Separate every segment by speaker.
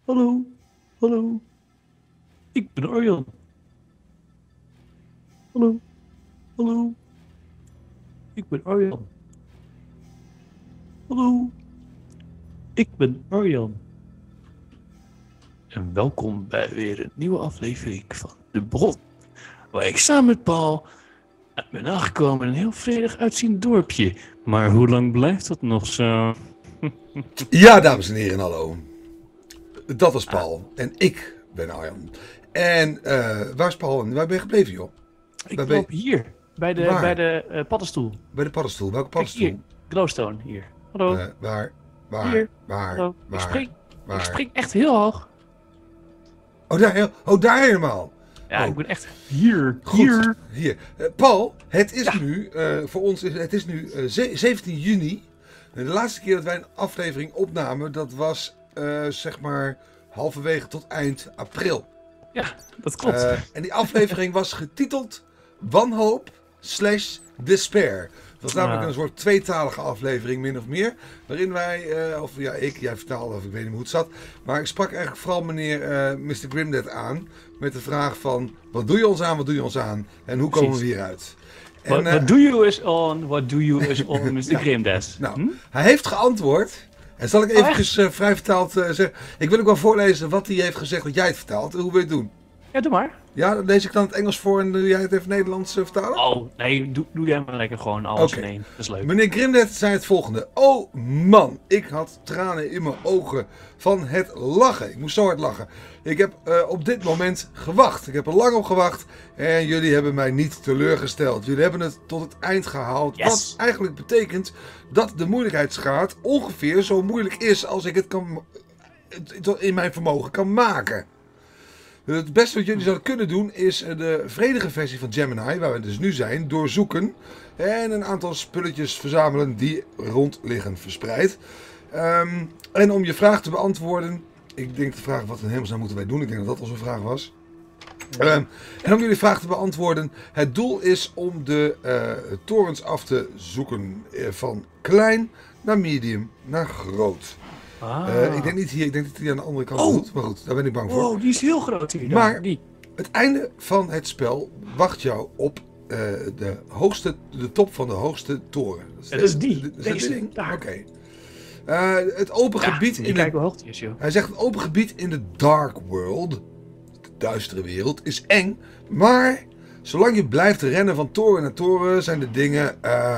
Speaker 1: Hallo, hallo. Ik ben Arjan. Hallo, hallo. Ik ben Arjan. Hallo, ik ben Arjan. En welkom bij weer een nieuwe aflevering van De Bron. Waar ik samen met Paul ben aangekomen in een heel vredig uitziend dorpje. Maar hoe lang blijft dat nog zo?
Speaker 2: Ja, dames en heren, hallo. Dat is Paul. En ik ben Arjan. En waar is Paul en waar ben je gebleven, joh?
Speaker 1: Ik
Speaker 2: Waar ben
Speaker 1: loop hier, bij
Speaker 2: Waar?
Speaker 1: de paddenstoel.
Speaker 2: Bij de paddenstoel. Welke
Speaker 1: Kijk
Speaker 2: paddenstoel?
Speaker 1: hier, Glowstone, hier. Hallo,
Speaker 2: Waar?
Speaker 1: hier.
Speaker 2: Waar?
Speaker 1: Hallo.
Speaker 2: Waar?
Speaker 1: Ik spring echt heel hoog.
Speaker 2: Daar helemaal.
Speaker 1: Ja,
Speaker 2: Oh.
Speaker 1: ik ben echt hier.
Speaker 2: Goed. Hier. Paul, het is
Speaker 1: Ja.
Speaker 2: nu, voor ons, het is nu 17 juni. En de laatste keer dat wij een aflevering opnamen, dat was zeg maar halverwege tot eind april.
Speaker 1: Ja, dat klopt.
Speaker 2: En die aflevering was getiteld Wanhoop / Despair. Dat was namelijk een soort tweetalige aflevering, min of meer. Waarin wij, jij vertaalde, of ik weet niet meer hoe het zat. Maar ik sprak eigenlijk vooral meneer Mr. Grimdead aan. Met de vraag van, wat doe je ons aan, wat doe je ons aan? En hoe komen we hieruit?
Speaker 1: What do you is on, what do you is on, Mr. Grimdead?
Speaker 2: Nou, hij heeft geantwoord. En zal ik eventjes vrij vertaald zeggen. Ik wil ook wel voorlezen wat hij heeft gezegd, wat jij het vertaalt. Hoe wil je het doen?
Speaker 1: Ja, doe maar.
Speaker 2: Ja, dan lees ik dan het Engels voor en doe jij het even Nederlands vertalen?
Speaker 1: Oh, nee, doe jij maar lekker gewoon alles in één. Dat is leuk.
Speaker 2: Meneer Grimdead zei het volgende. Oh man, ik had tranen in mijn ogen van het lachen. Ik moest zo hard lachen. Ik heb op dit moment gewacht. Ik heb er lang op gewacht. En jullie hebben mij niet teleurgesteld. Jullie hebben het tot het eind gehaald.
Speaker 1: Yes.
Speaker 2: Wat eigenlijk betekent dat de moeilijkheidsgraad ongeveer zo moeilijk is als ik het in mijn vermogen kan maken. Het beste wat jullie zouden kunnen doen is de vredige versie van Gemini, waar we dus nu zijn, doorzoeken. En een aantal spulletjes verzamelen die rond liggen verspreid. En om je vraag te beantwoorden, ik denk de vraag wat in hemelsnaam moeten wij doen, ik denk dat dat onze vraag was. En om jullie vraag te beantwoorden, het doel is om de torens af te zoeken van klein naar medium naar groot. Ik denk niet hier, ik denk dat hij aan de andere kant doet. Maar goed, daar ben ik bang voor.
Speaker 1: Oh, die is heel groot hier.
Speaker 2: Maar
Speaker 1: die.
Speaker 2: het einde van het spel wacht jou op de top van de hoogste toren.
Speaker 1: Dat is die.
Speaker 2: Deze
Speaker 1: ding. Daar.
Speaker 2: Oké. Het open gebied in
Speaker 1: kijk hoe hoog die is, joh.
Speaker 2: Hij zegt het open gebied in de Dark World, de duistere wereld, is eng. Maar zolang je blijft rennen van toren naar toren, zijn de dingen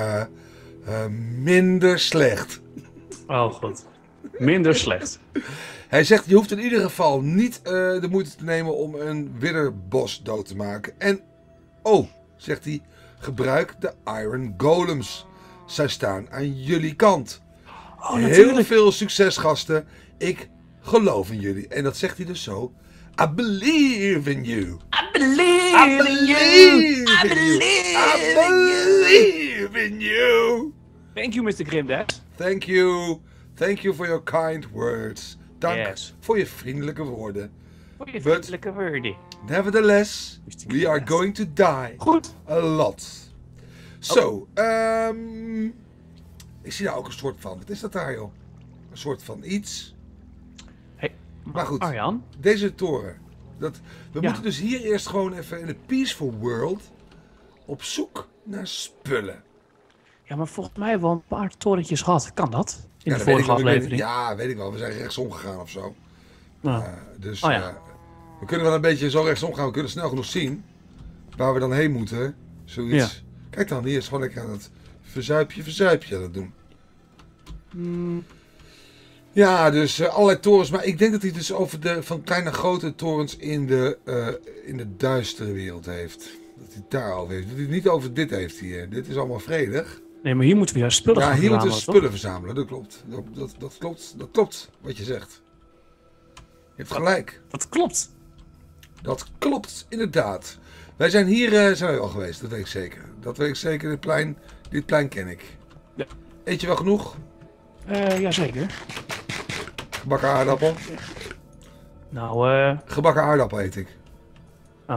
Speaker 2: minder slecht.
Speaker 1: Oh, god. Minder slecht.
Speaker 2: Hij zegt, je hoeft in ieder geval niet de moeite te nemen om een widderbos dood te maken. En, zegt hij, gebruik de Iron Golems. Zij staan aan jullie kant. Heel veel succes, gasten. Ik geloof in jullie. En dat zegt hij dus zo. I believe in you.
Speaker 1: I believe in you. I
Speaker 2: believe in you.
Speaker 1: Thank you, Mr. Grimdead.
Speaker 2: Thank you. Thank you for your kind words. Dank voor je vriendelijke woorden.
Speaker 1: Voor je vriendelijke woorden.
Speaker 2: Nevertheless, we are going to die.
Speaker 1: Goed.
Speaker 2: A lot. Zo, ik zie daar ook een soort van. Wat is dat daar, joh? Een soort van iets.
Speaker 1: Hey,
Speaker 2: maar goed,
Speaker 1: Arjan?
Speaker 2: deze toren. We moeten dus hier eerst gewoon even in de Peaceful World op zoek naar spullen.
Speaker 1: Ja, maar volgens mij wel een paar torentjes gehad. Kan dat? In de
Speaker 2: dat
Speaker 1: vorige aflevering?
Speaker 2: Ja, weet ik wel. We zijn rechtsom gegaan of zo. Dus we kunnen wel een beetje zo rechtsom gaan. We kunnen snel genoeg zien waar we dan heen moeten. Zoiets. Ja. Kijk dan, hier is gewoon lekker aan het verzuipje aan het doen. Ja, dus allerlei torens. Maar ik denk dat hij dus over van kleine grote torens in de duistere wereld heeft. Dat hij het daarover heeft. Dat hij het niet over dit heeft hier. Dit is allemaal vredig.
Speaker 1: Nee, maar hier moeten we juist spullen gaan verzamelen.
Speaker 2: Ja, hier moeten we spullen verzamelen. Dat klopt. Dat klopt wat je zegt. Je hebt gelijk.
Speaker 1: Dat klopt.
Speaker 2: Dat klopt, inderdaad. Wij zijn hier zijn we al geweest, dat weet ik zeker. Dat weet ik zeker, dit plein ken ik.
Speaker 1: Ja.
Speaker 2: Eet je wel genoeg?
Speaker 1: Jazeker.
Speaker 2: Gebakken aardappel?
Speaker 1: Nou,
Speaker 2: Gebakken aardappel eet ik.
Speaker 1: Oh.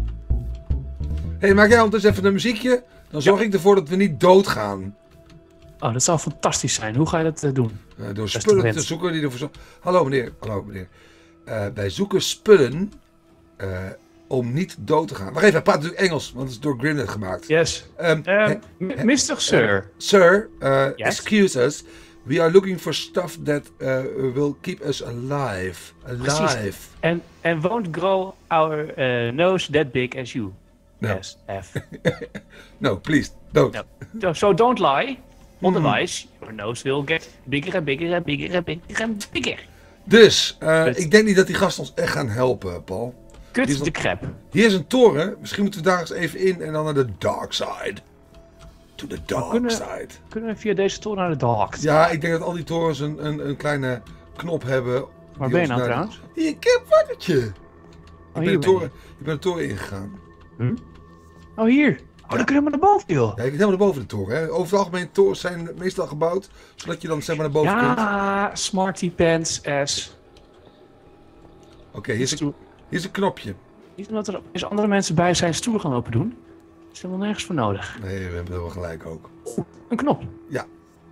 Speaker 2: Hé, maak jij ondertussen even een muziekje? Dan zorg ik ervoor dat we niet doodgaan.
Speaker 1: Oh, dat zou fantastisch zijn. Hoe ga je dat doen?
Speaker 2: Door spullen te zoeken die ervoor zorgen. Hallo meneer. Wij zoeken spullen om niet dood te gaan. Wacht even, hij praat natuurlijk Engels, want het is door Grimnet gemaakt.
Speaker 1: Yes. Mr. Sir.
Speaker 2: Sir,
Speaker 1: Yes?
Speaker 2: excuse us. We are looking for stuff that will keep us alive.
Speaker 1: Precies. And won't grow our nose that big as you.
Speaker 2: No.
Speaker 1: Yes, have.
Speaker 2: No, please, don't.
Speaker 1: No. So don't lie. Otherwise, your nose will get bigger and bigger and bigger and bigger and bigger.
Speaker 2: Dus, ik denk niet dat die gasten ons echt gaan helpen, Paul.
Speaker 1: Kut de crap.
Speaker 2: Hier is een toren. Misschien moeten we daar eens even in en dan naar de dark side. To the dark side.
Speaker 1: Kunnen we via deze toren naar de dark side?
Speaker 2: Ja, ik denk dat al die torens een kleine knop hebben.
Speaker 1: Waar ben je nou trouwens?
Speaker 2: Hier, ik heb wattertje.
Speaker 1: Oh,
Speaker 2: Ik ben de toren ingegaan.
Speaker 1: Oh, hier. Oh, dan kunnen we naar boven, joh.
Speaker 2: Ja, ik ben helemaal naar boven de toren. Hè. Over het algemeen, torens zijn meestal gebouwd, zodat je dan zeg maar naar boven kunt.
Speaker 1: Ja, smarty pants ass.
Speaker 2: Oké, hier is een knopje.
Speaker 1: Niet omdat er eens andere mensen bij zijn stoel gaan lopen doen. Dat is helemaal nergens voor nodig.
Speaker 2: Nee, we hebben wel gelijk ook.
Speaker 1: Een knop.
Speaker 2: Ja.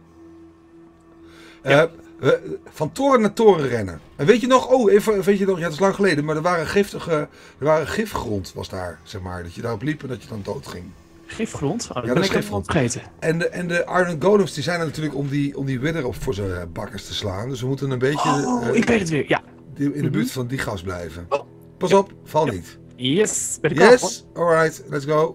Speaker 2: Van toren naar toren rennen. En weet je nog, weet je nog, ja, het is lang geleden, maar er waren gifgrond was daar, zeg maar. Dat je daarop liep en dat je dan dood ging.
Speaker 1: Gifgrond? Oh, dat
Speaker 2: ja,
Speaker 1: ben
Speaker 2: dat
Speaker 1: ik
Speaker 2: is
Speaker 1: even vergeten.
Speaker 2: En de Iron Golems die zijn er natuurlijk om die Wither op voor zijn bakkers te slaan. Dus we moeten een beetje
Speaker 1: ik weet het weer, ja.
Speaker 2: In de buurt van die gas blijven. Pas op, val niet.
Speaker 1: Yes, ben ik
Speaker 2: yes, alright, let's go.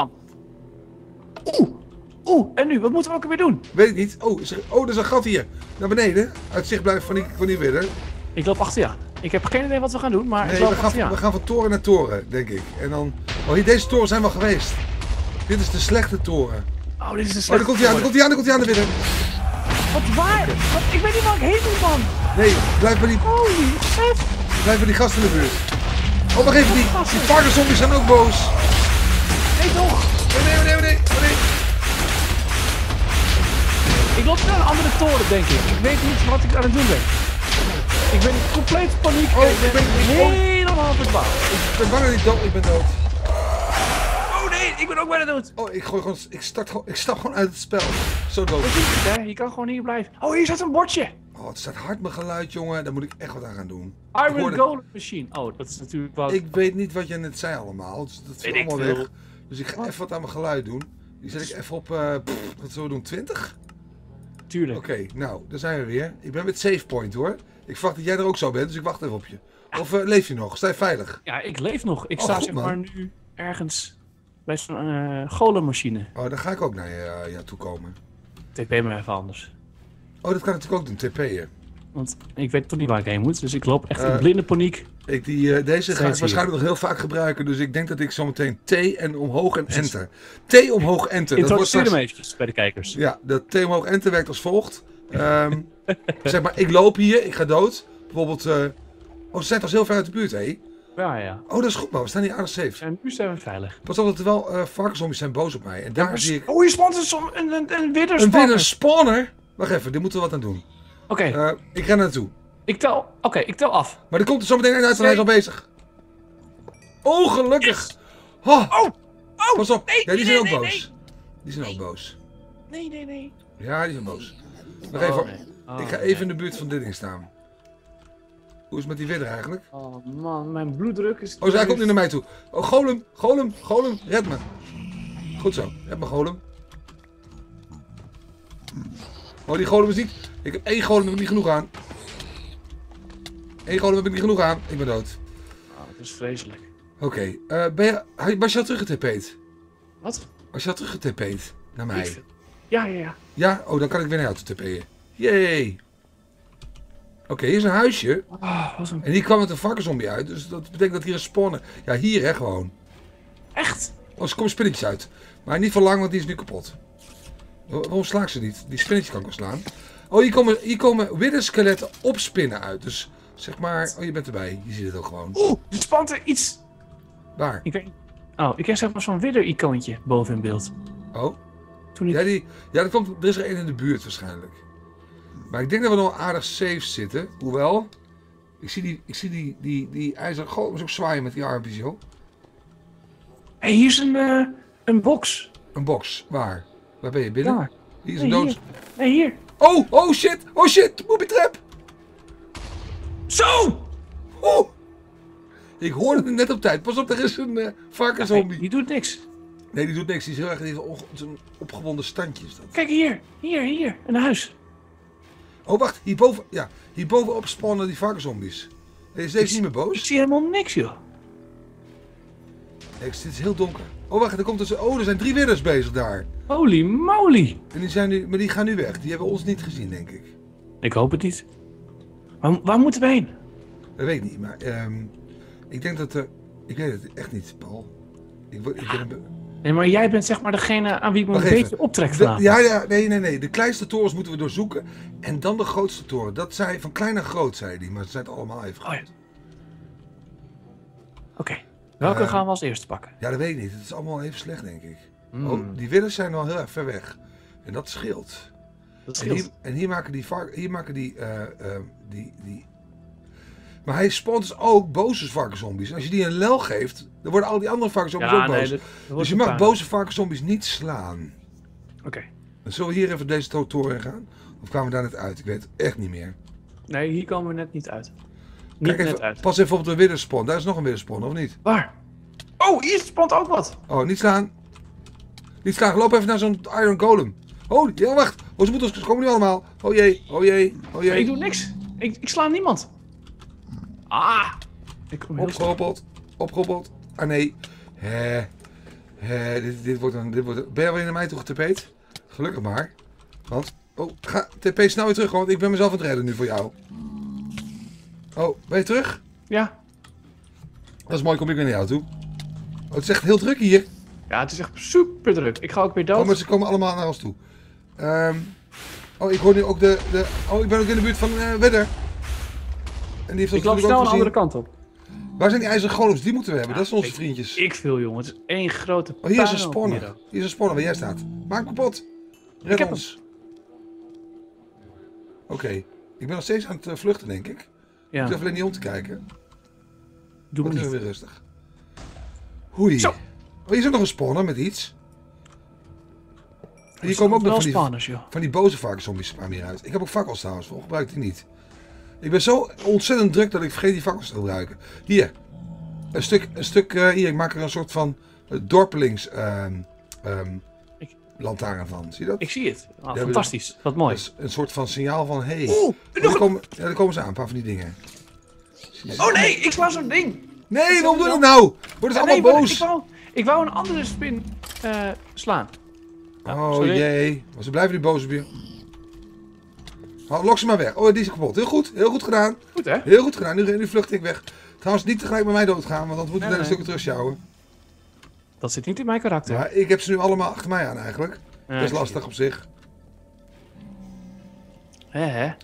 Speaker 1: En nu, wat moeten we ook weer doen?
Speaker 2: Weet ik niet. Er is een gat hier. Naar beneden. Uit zicht blijven van die Wither.
Speaker 1: Ik loop achter je aan. Ik heb geen idee wat we gaan doen, maar ik loop achter je aan.
Speaker 2: We gaan van toren naar toren, denk ik. En dan... Oh, hier, deze toren zijn we al geweest. Dit is de slechte toren.
Speaker 1: Oh, dit is de slechte
Speaker 2: toren. Daar komt hij aan, de Wither.
Speaker 1: Wat waar? Ik weet niet waar ik heen moet, man.
Speaker 2: Nee, blijf bij die...
Speaker 1: Holy shit.
Speaker 2: Blijf bij die gasten in de buurt. Oh, wacht even, die varkenszombies zijn ook boos.
Speaker 1: Nee, toch?
Speaker 2: Nee.
Speaker 1: Ik loop naar een andere toren, denk ik. Ik weet niet wat ik aan het doen ben. Ik ben in complete paniek. Ik ben helemaal verdwaald.
Speaker 2: Ik ben bang dat ik dood. Ik ben dood.
Speaker 1: Oh nee, ik ben ook bijna dood.
Speaker 2: Oh, ik stap gewoon uit het spel. Zo dood.
Speaker 1: Je kan gewoon hier blijven. Oh, hier staat een bordje.
Speaker 2: Oh, het staat hard mijn geluid, jongen. Daar moet ik echt wat aan gaan doen.
Speaker 1: Iron Golem Machine. Oh, dat is natuurlijk wat...
Speaker 2: Ik weet niet wat jij net zei allemaal. Dus dat is allemaal weg. Dus ik ga even wat aan mijn geluid doen. Die zet ik even op, wat zullen we doen, 20?
Speaker 1: Tuurlijk.
Speaker 2: Oké, nou, daar zijn we weer. Ik ben met save point, hoor. Ik verwacht dat jij er ook zo bent, dus ik wacht even op je. Of leef je nog? Sta je veilig?
Speaker 1: Ja, ik leef nog. Ik sta zeg maar nu ergens bij zo'n golemmachine.
Speaker 2: Oh, dan ga ik ook naar jou toe komen.
Speaker 1: TP me even anders.
Speaker 2: Oh, dat kan ik natuurlijk ook doen, TP'en.
Speaker 1: Want ik weet toch niet waar ik heen moet, dus ik loop echt in blinde paniek.
Speaker 2: Deze ga ik waarschijnlijk nog heel vaak gebruiken, dus ik denk dat ik zometeen T en omhoog en enter. T omhoog enter.
Speaker 1: Introduceer hem eventjes bij de kijkers.
Speaker 2: Ja, dat T omhoog enter werkt als volgt. Zeg maar, ik loop hier, ik ga dood. Bijvoorbeeld, ze zijn toch heel ver uit de buurt, hé?
Speaker 1: Ja.
Speaker 2: Oh, dat is goed, man. We staan hier aardig safe.
Speaker 1: En nu zijn we veilig.
Speaker 2: Pas op, dat er wel varkenszombies zijn boos op mij. En daar zie ik...
Speaker 1: Oh, hier spawnt een wither spawner.
Speaker 2: Een wither spawner? Wacht even, dit moeten we wat aan doen.
Speaker 1: Oké.
Speaker 2: Ik ren naartoe.
Speaker 1: Ik tel af.
Speaker 2: Maar er komt er zo meteen een uit, want hij is al bezig. Oh, gelukkig. Oh. Pas op. Ja, die zijn ook boos. Die zijn ook boos.
Speaker 1: Nee.
Speaker 2: Ja, die zijn boos. Nog even. Ik ga even in de buurt van dit ding staan. Hoe is het met die wither eigenlijk?
Speaker 1: Oh man, mijn bloeddruk is...
Speaker 2: Oh, hij komt nu naar mij toe. Oh, golem, red me. Goed zo, red me golem. Oh, die golem is niet... Ik heb 1 golem, heb ik niet genoeg aan. 1 golem heb ik niet genoeg aan. Ik ben dood.
Speaker 1: Oh, dat is vreselijk.
Speaker 2: Oké, was je al teruggetp'd?
Speaker 1: Wat?
Speaker 2: Was je al teruggetp'd naar mij?
Speaker 1: Ja.
Speaker 2: Ja? Oh, dan kan ik weer naar jou toe tp'en. Yay! Oké, hier is een huisje. En hier kwam het een varkenzombie uit, dus dat betekent dat hier een spawner... Ja, hier hè, gewoon.
Speaker 1: Echt?
Speaker 2: Oh, er komen spinnetjes uit. Maar niet voor lang, want die is nu kapot. Waarom sla ik ze niet? Die spinnetjes kan ik wel slaan. Oh, hier komen wither-skeletten op spinnen uit. Dus zeg maar... Oh, je bent erbij. Je ziet het ook gewoon.
Speaker 1: Oeh, er spant er iets...
Speaker 2: Waar?
Speaker 1: Ik kreeg zeg maar zo'n wither-icoontje boven in beeld.
Speaker 2: Oh?
Speaker 1: Toen ik...
Speaker 2: Er is er één in de buurt waarschijnlijk. Maar ik denk dat we nog aardig safe zitten. Hoewel... Ik zie die ijzer... Goh, is ook zwaaien met die armpjes, joh.
Speaker 1: Hé, hier is een box.
Speaker 2: Een box. Waar? Waar ben je? Binnen?
Speaker 1: Daar.
Speaker 2: Hier is een dood.
Speaker 1: Nee, hier.
Speaker 2: Oh shit, booby trap.
Speaker 1: Zo!
Speaker 2: Oh. Ik hoorde het net op tijd. Pas op, er is een varkenszombie.
Speaker 1: Nee, die doet niks.
Speaker 2: Nee, die doet niks. Die is heel erg zo'n opgewonden standje. Is dat.
Speaker 1: Kijk hier. Een huis.
Speaker 2: Oh, wacht. Hierboven, ja. Hierbovenop spawnen die varkenszombies. Hij is deze niet meer
Speaker 1: Ik
Speaker 2: boos.
Speaker 1: zie helemaal niks, joh.
Speaker 2: Nee, het is heel donker. Oh, wacht. Er zijn 3 widders bezig daar.
Speaker 1: Holy moly.
Speaker 2: En die gaan nu weg. Die hebben ons niet gezien, denk ik.
Speaker 1: Ik hoop het niet. Waar moeten we heen?
Speaker 2: Dat weet ik niet, maar ik denk dat ik weet het echt niet, Paul.
Speaker 1: Nee, maar jij bent zeg maar degene aan wie ik me
Speaker 2: Wacht
Speaker 1: een
Speaker 2: even.
Speaker 1: beetje optrek vanavond.
Speaker 2: Nee. De kleinste torens moeten we doorzoeken. En dan de grootste toren. Dat zei van klein naar groot, zei hij. Maar ze zijn het allemaal even
Speaker 1: Oh ja.
Speaker 2: groot.
Speaker 1: Oké. Welke gaan we als eerste pakken?
Speaker 2: Ja, dat weet ik niet. Het is allemaal even slecht, denk ik.
Speaker 1: Mm.
Speaker 2: Oh, die widders zijn wel heel erg ver weg. En dat scheelt.
Speaker 1: Dat scheelt.
Speaker 2: En hier maken die maar hij spawnt dus ook boze varkenszombies. En als je die een lel geeft, dan worden al die andere varkenszombies ook boos. Dus je mag boze varkenszombies niet slaan.
Speaker 1: Oké.
Speaker 2: Dan zullen we hier even deze toren gaan? Of kwamen we daar net uit? Ik weet het echt niet meer.
Speaker 1: Nee, hier komen we net niet uit.
Speaker 2: Kijk even, pas even op de widderspawn. Daar is nog een widderspawn, of niet?
Speaker 1: Waar? Oh, hier spant ook wat.
Speaker 2: Oh, niet slaan. Niet slaan. Loop even naar zo'n Iron Golem. Oh, ja, wacht. Oh, ze moeten ons komen nu allemaal. Oh jee.
Speaker 1: Maar ik doe niks. Ik sla niemand. Ah! Ik kom heel snel.
Speaker 2: Opgehoppeld. Ah nee. Dit wordt een... Ben jij weer naar mij toe getapeerd? Gelukkig maar. Want... Oh, ga TP snel weer terug, want ik ben mezelf aan het redden nu voor jou. Oh, ben je terug?
Speaker 1: Ja.
Speaker 2: Dat is mooi, kom ik weer naar jou toe. Oh, het is echt heel druk hier.
Speaker 1: Ja, het is echt super druk. Ik ga ook weer dood.
Speaker 2: Oh, maar ze komen allemaal naar ons toe. Oh, ik hoor nu ook Oh, ik ben ook in de buurt van Wedder. En die heeft ons
Speaker 1: Ik loop
Speaker 2: natuurlijk
Speaker 1: snel
Speaker 2: ook
Speaker 1: een andere
Speaker 2: gezien.
Speaker 1: kant op.
Speaker 2: Waar zijn die ijzeren golems? Die moeten we hebben.
Speaker 1: Ja,
Speaker 2: Dat zijn onze vriendjes.
Speaker 1: Ik veel, jongen. Het is één grote
Speaker 2: Oh, hier is een
Speaker 1: puinhoop
Speaker 2: spawner.
Speaker 1: hier ook.
Speaker 2: Hier is een spawner waar jij staat. Maak hem kapot. Red
Speaker 1: heb
Speaker 2: ons. Oké. Ik ben nog steeds aan het vluchten, denk ik.
Speaker 1: Ja,
Speaker 2: Ik durf alleen niet om te kijken.
Speaker 1: doe me
Speaker 2: Wordt
Speaker 1: niet.
Speaker 2: weer rustig. Hoei.
Speaker 1: Zo.
Speaker 2: Oh, hier is ook nog een spawner met iets. Hier komen ook nog
Speaker 1: wel
Speaker 2: van
Speaker 1: spanners, joh.
Speaker 2: die boze varkenszombies kwamen hieruit. Ik heb ook fakkels trouwens, voor gebruik die niet. Ik ben zo ontzettend druk dat ik vergeet die fakkels te gebruiken. Hier. Een stuk hier, ik maak er een soort van dorpelings lantaarn van. Zie je dat?
Speaker 1: Ik zie het. Ah,
Speaker 2: Ja,
Speaker 1: fantastisch. Wat mooi.
Speaker 2: Dat is een soort van signaal van, hey.
Speaker 1: Oeh,
Speaker 2: Daar komen ze aan, een paar van die dingen.
Speaker 1: Oh nee, ik sla zo'n ding.
Speaker 2: Nee, waarom doe je dat nou? Worden ze
Speaker 1: Ja,
Speaker 2: allemaal
Speaker 1: maar
Speaker 2: boos?
Speaker 1: ik wou een andere spin slaan.
Speaker 2: Oh
Speaker 1: sorry.
Speaker 2: jee, maar ze blijven nu boos op je. Lok ze maar weg. Oh, die is kapot. Heel goed gedaan.
Speaker 1: Goed, hè?
Speaker 2: Heel goed gedaan. Nu vlucht ik weg. Trouwens, niet tegelijk met mij doodgaan, want dan moeten we
Speaker 1: Nee,
Speaker 2: een stukje terugsjouwen.
Speaker 1: Dat zit niet in mijn karakter.
Speaker 2: Maar ik heb ze nu allemaal achter mij aan eigenlijk.
Speaker 1: Ja,
Speaker 2: Dat is
Speaker 1: ik
Speaker 2: lastig op zich.
Speaker 1: Hè?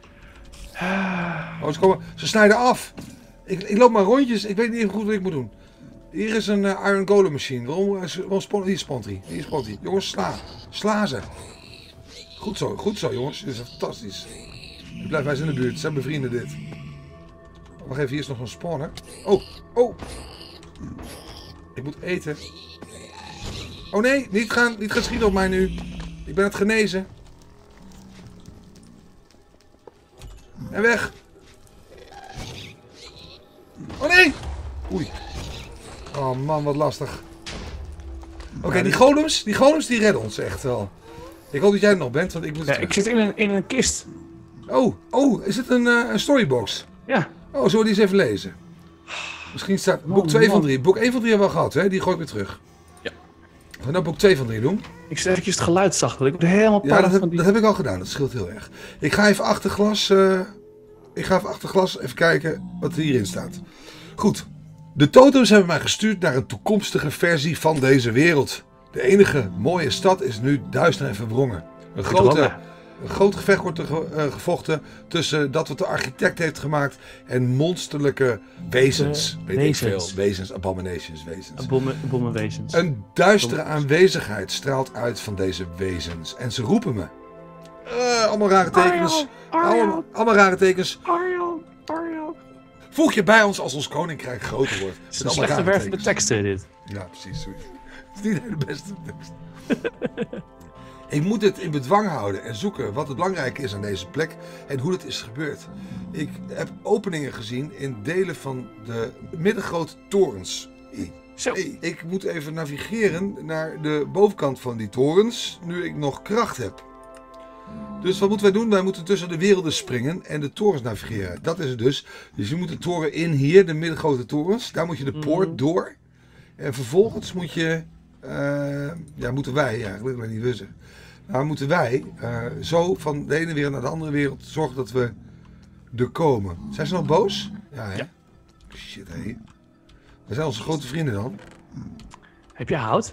Speaker 2: Oh, ze snijden af. Ik loop maar rondjes. Ik weet niet even goed wat ik moet doen. Hier is een Iron Golem machine. Waarom spawnt hier spawnt hij? Hier spawnt hij. Jongens, sla ze. Goed zo jongens. Dit is fantastisch. Ik blijf bij ze in de buurt. Ze zijn mijn vrienden dit. Wacht even, hier is nog een spawner. Oh. Ik moet eten. Oh nee, niet gaan schieten op mij nu. Ik ben het genezen. En weg. Oh nee. Oei. Oh man, wat lastig. Oké, die golems die redden ons echt wel. Ik hoop dat jij er nog bent, want ik moet...
Speaker 1: Ja, ik zit in een kist.
Speaker 2: Oh, is het een storybox?
Speaker 1: Ja.
Speaker 2: Oh, zullen we die eens even lezen? Misschien staat boek 2 van 3. Boek 1 van 3 hebben we al gehad, hè? Die gooi ik weer terug.
Speaker 1: Ja.
Speaker 2: Gaan we nou boek 2 van 3 doen?
Speaker 1: Ik zet eventjes het geluid zacht, want ik word helemaal
Speaker 2: Ja,
Speaker 1: pauw van die...
Speaker 2: dat heb ik al gedaan. Dat scheelt heel erg. Ik ga even achter glas even kijken wat er hierin staat. Goed. De totems hebben mij gestuurd naar een toekomstige versie van deze wereld. De enige mooie stad is nu duister en verwrongen. Een groot gevecht wordt er gevochten tussen dat wat de architect heeft gemaakt en monsterlijke wezens. Weet ik veel. Wezens, abominations, wezens.
Speaker 1: Bommenwezens.
Speaker 2: Een duistere aanwezigheid straalt uit van deze wezens. En ze roepen me. Allemaal rare tekens. Allemaal rare tekens.
Speaker 1: Ariel.
Speaker 2: Voeg je bij ons als ons koninkrijk groter wordt.
Speaker 1: Het is een slechte wervende teksten dit.
Speaker 2: Ja, precies. Sorry. Het is niet de beste tekst. Ik moet het in bedwang houden en zoeken wat het belangrijke is aan deze plek en hoe het is gebeurd. Ik heb openingen gezien in delen van de middengrote torens.
Speaker 1: Zo.
Speaker 2: Ik moet even navigeren naar de bovenkant van die torens, nu ik nog kracht heb. Dus wat moeten wij doen? Wij moeten tussen de werelden springen en de torens navigeren. Dat is het dus. Dus je moet de toren in hier, de middengrote torens. Daar moet je de poort door. En vervolgens moet je... moeten wij, eigenlijk maar niet wissen. Nou moeten wij zo van de ene wereld naar de andere wereld zorgen dat we er komen. Zijn ze nog boos? Ja, hè?
Speaker 1: Ja.
Speaker 2: Shit, hé. Wij zijn onze grote vrienden dan.
Speaker 1: Heb je hout?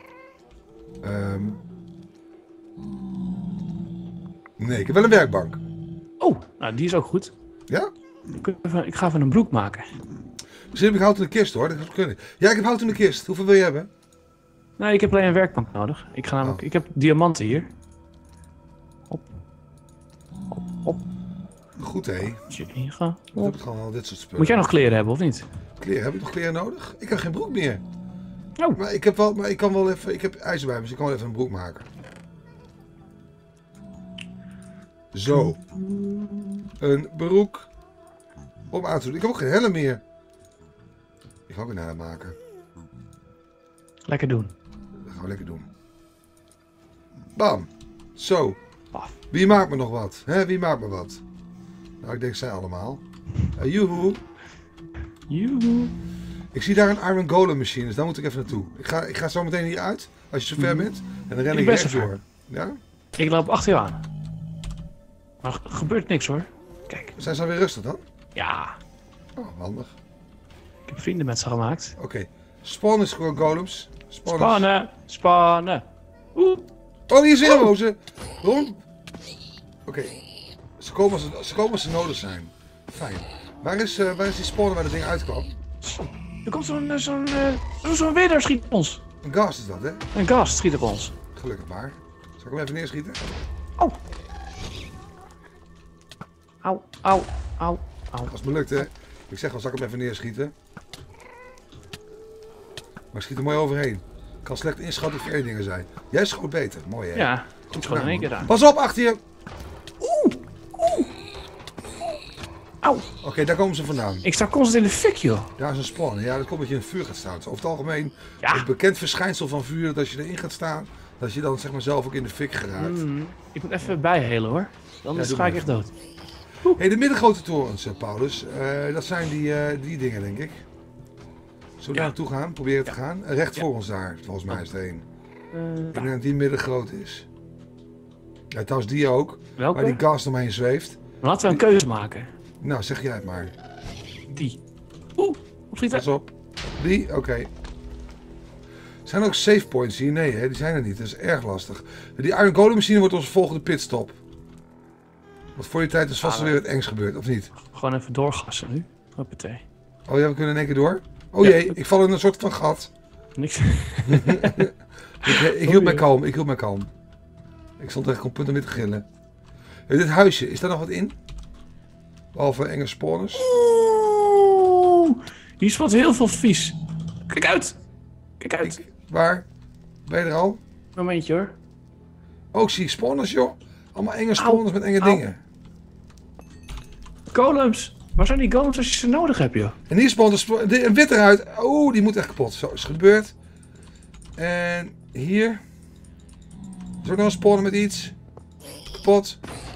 Speaker 2: Nee, ik heb wel een werkbank.
Speaker 1: Oh, nou die is ook goed.
Speaker 2: Ja?
Speaker 1: Ik ga even een broek maken.
Speaker 2: Misschien heb ik hout in de kist hoor, dat zou kunnen. Ja, ik heb hout in de kist. Hoeveel wil je hebben?
Speaker 1: Nee, ik heb alleen een werkbank nodig. Ik ga namelijk, ik heb diamanten hier. Op.
Speaker 2: Goed hé.
Speaker 1: Hier gaan.
Speaker 2: Ik heb gewoon al dit soort spullen.
Speaker 1: Moet jij nog kleren hebben of niet?
Speaker 2: Kleren? Heb ik nog kleren nodig? Ik heb geen broek meer.
Speaker 1: Oh.
Speaker 2: Maar ik kan wel even... Ik heb ijzer bij me, dus ik kan wel even een broek maken. Zo. Een broek. Om aan te doen. Ik heb ook geen helm meer. Ik ga ook een helm maken.
Speaker 1: Lekker doen.
Speaker 2: Dat gaan we lekker doen. Bam. Zo.
Speaker 1: Paf.
Speaker 2: Wie maakt me nog wat? Hè? Wie maakt me wat? Nou, ik denk zij allemaal. Joehoe.
Speaker 1: Joehoe.
Speaker 2: Ik zie daar een Iron Golem machine, dus daar moet ik even naartoe. Ik ga zo meteen hier uit, als je zover bent. En dan ren ik
Speaker 1: ben
Speaker 2: rechts
Speaker 1: zover.
Speaker 2: door. Ja?
Speaker 1: Ik loop achter je aan. Maar er gebeurt niks hoor. Kijk.
Speaker 2: Zijn ze alweer rustig dan?
Speaker 1: Ja.
Speaker 2: Oh, handig.
Speaker 1: Ik heb vrienden met ze gemaakt.
Speaker 2: Oké. Spawn is gewoon golems.
Speaker 1: Spannen. Oeh.
Speaker 2: Oh, hier zijn rozen. Rond. Oké. Ze komen als ze nodig zijn. Fijn. Waar is die spawner waar dat ding uitkwam?
Speaker 1: Er komt zo'n widder schiet op ons.
Speaker 2: Een gas is dat, hè?
Speaker 1: Een gast schiet op ons.
Speaker 2: Gelukkig maar. Zal ik hem even neerschieten?
Speaker 1: Oh. Au, au, au, au.
Speaker 2: Als het me lukt, hè? Ik zeg wel, zal ik hem even neerschieten? Maar schiet er mooi overheen. Ik kan slecht inschatten of er dingen zijn. Jij schoot beter. Mooi, hè?
Speaker 1: Ja, goed gewoon in één keer aan.
Speaker 2: Pas op, achter je!
Speaker 1: Au.
Speaker 2: Oké, daar komen ze vandaan.
Speaker 1: Ik sta constant in de fik, joh.
Speaker 2: Daar is een spawn. Ja, dat komt dat je in vuur gaat staan. Over het algemeen,
Speaker 1: Ja.
Speaker 2: het bekend verschijnsel van vuur, dat als je erin gaat staan, dat je dan zeg maar zelf ook in de fik geraakt.
Speaker 1: Ik moet even bijhelen, hoor. Anders
Speaker 2: doe
Speaker 1: ga
Speaker 2: maar
Speaker 1: ik echt
Speaker 2: even.
Speaker 1: dood.
Speaker 2: Hey, de middengrote torens, Paulus. Dat zijn die dingen, denk ik. Zullen we daar naartoe gaan? Proberen te gaan? Recht voor ons daar, volgens mij is er één. Ik denk dat die middengroot is. Ja, trouwens die ook.
Speaker 1: Welke?
Speaker 2: Waar die gas omheen zweeft.
Speaker 1: Laten we een keuze maken.
Speaker 2: Nou, zeg jij het maar.
Speaker 1: Die. Oeh, opschieten.
Speaker 2: Pas op. Die? Oké. Zijn er ook save points hier? Nee, hè? Die zijn er niet. Dat is erg lastig. Die Iron Golem machine wordt onze volgende pitstop. Want voor die tijd is vast weer het engs gebeurd, of niet?
Speaker 1: Gewoon even doorgassen nu. Hoppatee.
Speaker 2: Oh ja, we kunnen in één keer door? Oh
Speaker 1: Ja.
Speaker 2: jee, ik val in een soort van gat.
Speaker 1: Niks.
Speaker 2: Ik hield mij kalm, Ik stond echt op punt om weer te gillen. Dit huisje, is daar nog wat in? Behalve enge spawners.
Speaker 1: Oeh, hier spant heel veel vies. Kijk uit. Kijk uit.
Speaker 2: Waar? Ben je er al?
Speaker 1: Momentje hoor.
Speaker 2: Oh, ik zie spawners, joh. Allemaal enge spawners met enge
Speaker 1: Au.
Speaker 2: dingen.
Speaker 1: Golems. Waar zijn die golems als je ze nodig hebt, joh?
Speaker 2: En hier spawnt een wit eruit. Oeh, die moet echt kapot. Zo is gebeurd. En hier. Is ook nog een spawner met iets. Kapot.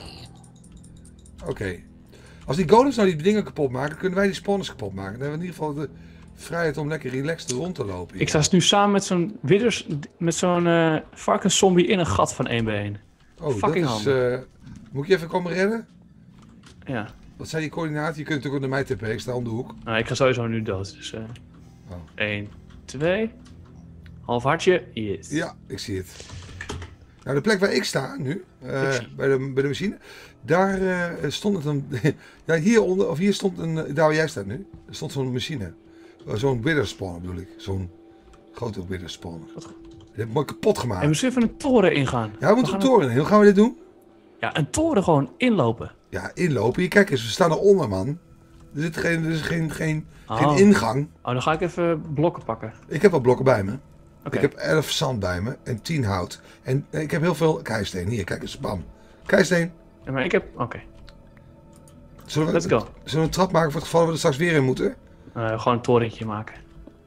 Speaker 2: Oké. Als die golems nou die dingen kapot maken, kunnen wij die spawners kapot maken. Dan hebben we in ieder geval de vrijheid om lekker relaxed rond te lopen. Hier.
Speaker 1: Ik sta nu samen met zo'n widders, met zo'n varkenszombie in een gat van 1 bij 1.
Speaker 2: Oh,
Speaker 1: fucking
Speaker 2: dat is, moet ik je even komen redden?
Speaker 1: Ja.
Speaker 2: Wat zijn die coördinaten? Je kunt natuurlijk ook naar mij tippen. Ik sta om de hoek.
Speaker 1: Nou, ik ga sowieso nu dood. Dus 1, 2. Half hartje. Yes.
Speaker 2: Ja, ik zie het. Nou, de plek waar ik sta nu, bij de machine, daar stond het een... ja, hieronder, of hier stond een... Daar waar jij staat nu, er stond zo'n machine. Zo'n wither spawner bedoel ik. Zo'n grote wither spawner. Die heb ik mooi kapot gemaakt.
Speaker 1: En we moeten even een toren ingaan.
Speaker 2: Ja, we moeten een toren in. Hoe gaan we dit doen?
Speaker 1: Ja, een toren gewoon inlopen.
Speaker 2: Ja, inlopen. Hier, kijk eens, we staan eronder, man. Er is geen
Speaker 1: Oh.
Speaker 2: ingang.
Speaker 1: Oh, dan ga ik even blokken pakken.
Speaker 2: Ik heb wat blokken bij me. Ik heb 11 zand bij me en 10 hout. En ik heb heel veel keisteen. Hier, kijk eens, bam. Keisteen.
Speaker 1: Ja, maar ik heb... Oké.
Speaker 2: Zullen
Speaker 1: Let's go.
Speaker 2: we een trap maken voor het geval we er straks weer in moeten?
Speaker 1: Gewoon een torentje maken.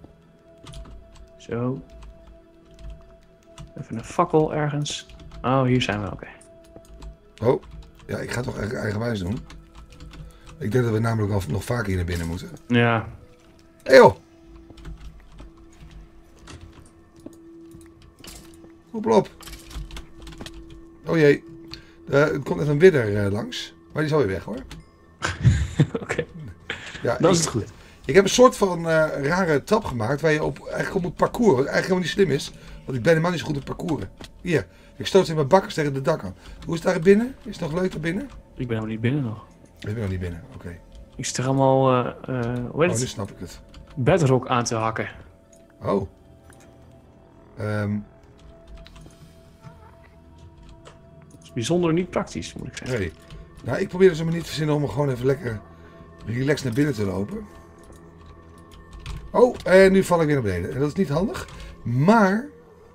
Speaker 1: Zo. Even een fakkel ergens. Oh, hier zijn we, oké.
Speaker 2: Oh, ja, ik ga het toch eigenwijs doen. Ik denk dat we namelijk nog vaker hier naar binnen moeten.
Speaker 1: Ja.
Speaker 2: Hé joh! Op. Oh jee. Er komt net een widder langs. Maar die is alweer weg hoor.
Speaker 1: Oké.
Speaker 2: Ja,
Speaker 1: Dat is het goed.
Speaker 2: Ik heb een soort van rare trap gemaakt waar je eigenlijk op moet parcouren. Wat eigenlijk helemaal niet slim is. Want ik ben helemaal niet zo goed op parcouren. Hier, ik stoot in mijn bakkers tegen de dak aan. Hoe is het daar binnen? Is het nog leuk daar binnen?
Speaker 1: Ik ben helemaal niet binnen nog.
Speaker 2: Ik ben nog niet binnen, oké.
Speaker 1: Ik zit er allemaal, hoe heet
Speaker 2: Oh, nu
Speaker 1: het?
Speaker 2: snap ik het.
Speaker 1: Bedrock aan te hakken.
Speaker 2: Oh.
Speaker 1: Dat is bijzonder niet praktisch, moet ik zeggen.
Speaker 2: Nee. Nou, ik probeer dus maar niet te verzinnen om gewoon even lekker relaxed naar binnen te lopen. Oh, en nu val ik weer naar beneden. En dat is niet handig. Maar...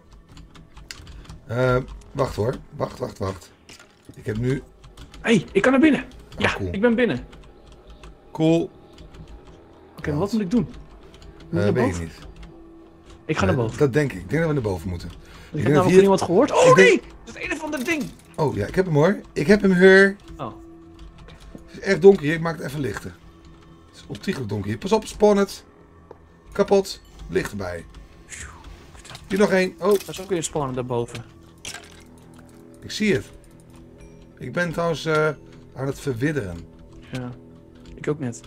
Speaker 2: wacht hoor. Wacht. Ik heb nu...
Speaker 1: Hé, ik kan naar binnen. Ja,
Speaker 2: cool.
Speaker 1: ik ben binnen.
Speaker 2: Cool.
Speaker 1: Oké, wat moet ik doen? Moet ik naar
Speaker 2: Weet ik
Speaker 1: boven?
Speaker 2: niet.
Speaker 1: Ik ga naar boven.
Speaker 2: Dat denk ik. Ik denk dat we naar boven moeten.
Speaker 1: Ik heb namelijk iemand gehoord. Oh nee! Dat is een of ander ding.
Speaker 2: Oh ja, ik heb hem hoor. Ik heb hem hier.
Speaker 1: Oh.
Speaker 2: Het is echt donker hier. Ik maak het even lichter. Het is ontiegelijk donker hier. Pas op, spawn het. Kapot. Licht erbij. Hier nog één. Oh,
Speaker 1: Dat is ook weer spannend daarboven.
Speaker 2: ik zie het. Ik ben trouwens aan het verwidderen.
Speaker 1: Ja, ik ook net.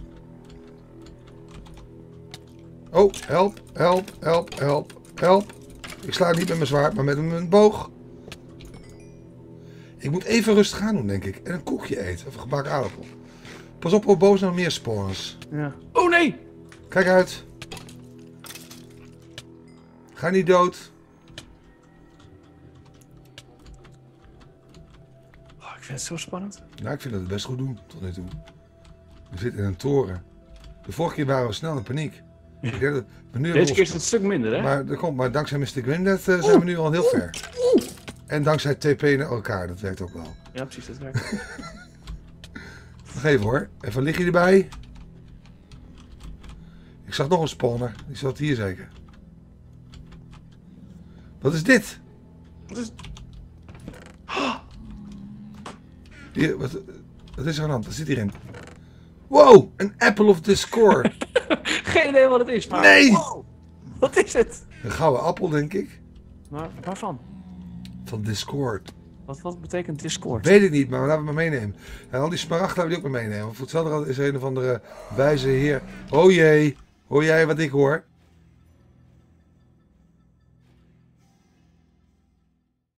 Speaker 2: Oh, help. Ik sla niet met mijn zwaard, maar met mijn boog. Ik moet even rustig aan doen, denk ik. En een koekje eten. Of een gebakken aardappel. Pas op, boven zijn nog meer spawners.
Speaker 1: Ja. Oh nee!
Speaker 2: Kijk uit. Ga niet dood.
Speaker 1: Oh, ik vind het zo spannend.
Speaker 2: Nou, ik vind dat het best goed doen, tot nu toe. We zitten in een toren. De vorige keer waren we snel in paniek. Ik denk dat we nu
Speaker 1: Deze keer is het een stuk minder, hè?
Speaker 2: maar dankzij Mr. Grimdet zijn we nu al heel ver. En dankzij TP naar elkaar, dat werkt ook wel.
Speaker 1: Ja, precies, dat werkt.
Speaker 2: Nog even hoor. Even een lichtje erbij. Ik zag nog een spawner. Die zat hier zeker. Wat is dit?
Speaker 1: Wat is...
Speaker 2: Hier, wat is er aan de hand? Wat zit hierin? Wow, een Apple of Discord.
Speaker 1: Geen idee wat het is, maar...
Speaker 2: Nee!
Speaker 1: Wow, wat is het?
Speaker 2: Een gouden appel, denk ik.
Speaker 1: Maar waarvan?
Speaker 2: Van Discord.
Speaker 1: Wat betekent Discord?
Speaker 2: Weet ik niet, maar laten we maar meenemen. En al die smaragden hebben we ook maar meenemen. Voor hetzelfde is een of andere wijze heer. Oh jee, hoor jij wat ik hoor?